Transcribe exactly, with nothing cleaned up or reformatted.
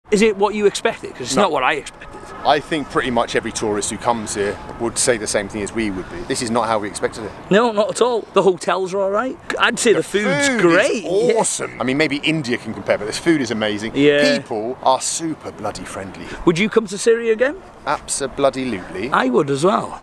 Is it what you expected? Because it's No. not what I expected. I think pretty much every tourist who comes here would say the same thing as we would be. This is not how we expected it. No, not at all. The hotels are all right. I'd say the, the food's food great. Is awesome. Yeah. I mean, maybe India can compare, but this food is amazing. Yeah. People are super bloody friendly. Would you come to Syria again? Abso-bloody-lutely. I would as well.